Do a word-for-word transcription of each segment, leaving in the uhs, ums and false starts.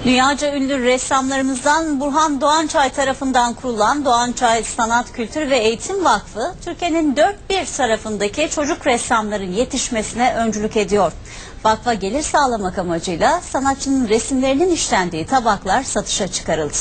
Dünyaca ünlü ressamlarımızdan Burhan Doğançay tarafından kurulan Doğançay Sanat, Kültür ve Eğitim Vakfı, Türkiye'nin dört bir tarafındaki çocuk ressamların yetişmesine öncülük ediyor. Vakfa gelir sağlamak amacıyla sanatçının resimlerinin işlendiği tabaklar satışa çıkarıldı.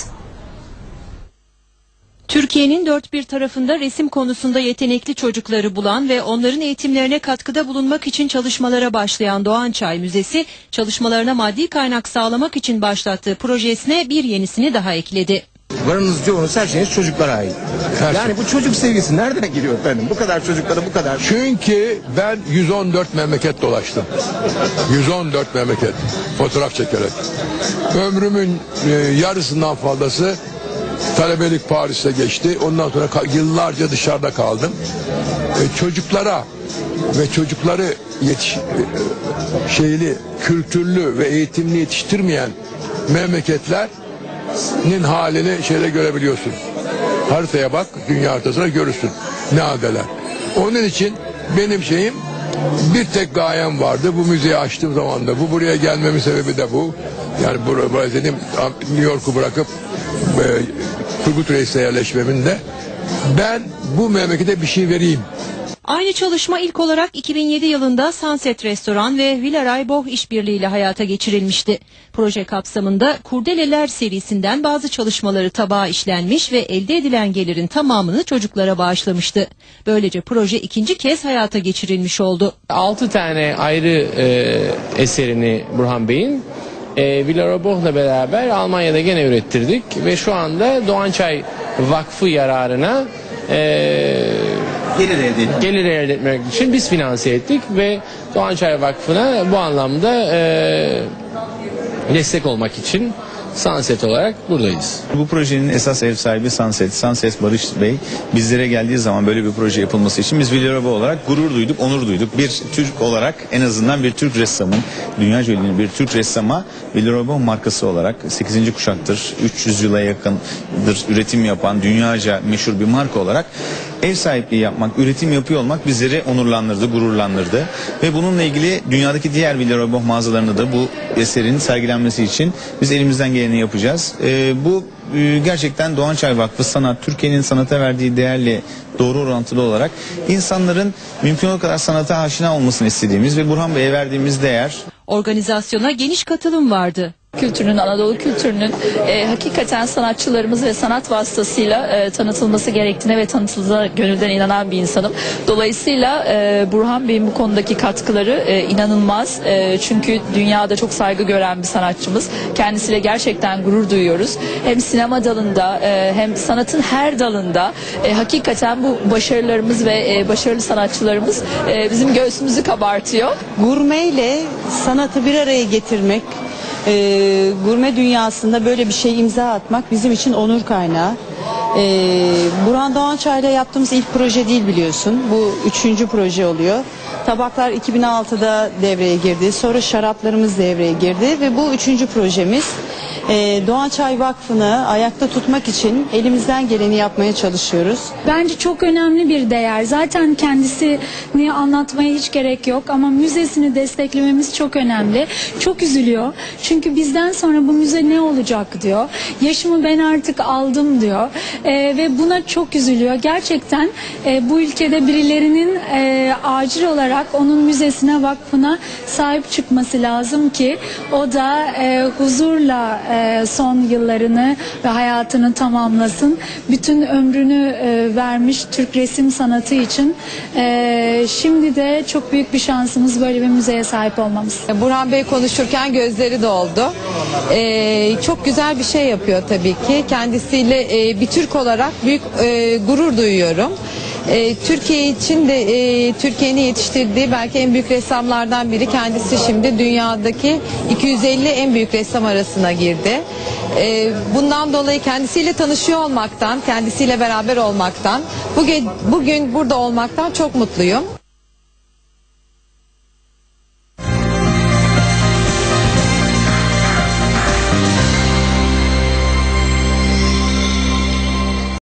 Türkiye'nin dört bir tarafında resim konusunda yetenekli çocukları bulan ve onların eğitimlerine katkıda bulunmak için çalışmalara başlayan Doğançay Müzesi, çalışmalarına maddi kaynak sağlamak için başlattığı projesine bir yenisini daha ekledi. Varınız yoğunuz, her şeyiniz çocuklara ait. Her yani şey. bu çocuk sevgisi nereden geliyor efendim? Bu kadar çocuklara bu kadar. Çünkü ben yüz on dört memleket dolaştım. yüz on dört memleket fotoğraf çekerek. Ömrümün e, yarısından fazlası talebelik Paris'te geçti. Ondan sonra yıllarca dışarıda kaldım. E, çocuklara ve çocukları yetiş, e, şeyli, kültürlü ve eğitimli yetiştirmeyen memleketlerin halini şeyle görebiliyorsun. Haritaya bak, dünya haritasına görürsün ne haldeler. Onun için benim şeyim, bir tek gayem vardı. Bu müzeyi açtığım zaman da, bu buraya gelmemin sebebi de bu. Yani buraya, buraya dedim, New York'u bırakıp e, Turgut Reis'e yerleşmemin de ben bu memlekete bir şey vereyim. Aynı çalışma ilk olarak iki bin yedi yılında Sunset Restoran ve Villaray Boh işbirliğiyle hayata geçirilmişti. Proje kapsamında Kurdeleler serisinden bazı çalışmaları tabağa işlenmiş ve elde edilen gelirin tamamını çocuklara bağışlamıştı. Böylece proje ikinci kez hayata geçirilmiş oldu. Altı tane ayrı e, eserini Burhan Bey'in e, Villaray Boh'la beraber Almanya'da gene ürettirdik ve şu anda Doğançay Vakfı yararına e, Gelir elde edin. gelir elde etmek için biz finanse ettik ve Doğançay Vakfı'na bu anlamda e, destek olmak için Sunset olarak buradayız. Bu projenin esas ev sahibi Sunset. Sunset Barış Bey bizlere geldiği zaman böyle bir proje yapılması için biz Villaray Boh olarak gurur duyduk, onur duyduk. Bir Türk olarak en azından bir Türk ressamın, dünyaca ünlü bir Türk ressama Villaray Boh markası olarak sekizinci kuşaktır, üç yüz yıla yakındır üretim yapan dünyaca meşhur bir marka olarak ev sahipliği yapmak, üretim yapıyor olmak bizleri onurlandırdı, gururlandırdı. Ve bununla ilgili dünyadaki diğer Villaray Boh mağazalarında da bu eserin sergilenmesi için biz elimizden geleni yapacağız. Ee, bu e, gerçekten Doğançay Vakfı Sanat, Türkiye'nin sanata verdiği değerle doğru orantılı olarak insanların mümkün olduğu kadar sanata aşina olmasını istediğimiz ve Burhan Bey'e verdiğimiz değer. Organizasyona geniş katılım vardı. Kültürünün, Anadolu kültürünün e, hakikaten sanatçılarımız ve sanat vasıtasıyla e, tanıtılması gerektiğine ve tanıtıldığına gönülden inanan bir insanım. Dolayısıyla e, Burhan Bey'in bu konudaki katkıları e, inanılmaz. E, çünkü dünyada çok saygı gören bir sanatçımız. Kendisiyle gerçekten gurur duyuyoruz. Hem sinema dalında e, hem sanatın her dalında e, hakikaten bu başarılarımız ve e, başarılı sanatçılarımız e, bizim göğsümüzü kabartıyor. Gurme ile sanatı bir araya getirmek, Ee, gurme dünyasında böyle bir şey imza atmak bizim için onur kaynağı. Ee, Burhan Doğançay'la yaptığımız ilk proje değil biliyorsun. Bu üçüncü proje oluyor. Tabaklar iki bin altıda devreye girdi. Sonra şaraplarımız devreye girdi ve bu üçüncü projemiz. Ee, Doğançay Vakfı'nı ayakta tutmak için elimizden geleni yapmaya çalışıyoruz. Bence çok önemli bir değer. Zaten kendisini anlatmaya hiç gerek yok ama müzesini desteklememiz çok önemli. Çok üzülüyor. Çünkü bizden sonra bu müze ne olacak diyor. Yaşımı ben artık aldım diyor. Ee, ve buna çok üzülüyor. Gerçekten e, bu ülkede birilerinin e, acil olarak onun müzesine, vakfına sahip çıkması lazım ki o da e, huzurla e, son yıllarını ve hayatını tamamlasın. Bütün ömrünü e, vermiş Türk resim sanatı için. E, şimdi de çok büyük bir şansımız böyle bir müzeye sahip olmamız. Burhan Bey konuşurken gözleri doldu. Ee, çok güzel bir şey yapıyor tabii ki. Kendisiyle e, bir Türk olarak büyük e, gurur duyuyorum. E, Türkiye için de e, Türkiye'nin yetiştirdiği belki en büyük ressamlardan biri. Kendisi şimdi dünyadaki iki yüz elli en büyük ressam arasına girdi. E, bundan dolayı kendisiyle tanışıyor olmaktan, kendisiyle beraber olmaktan, bugün, bugün burada olmaktan çok mutluyum.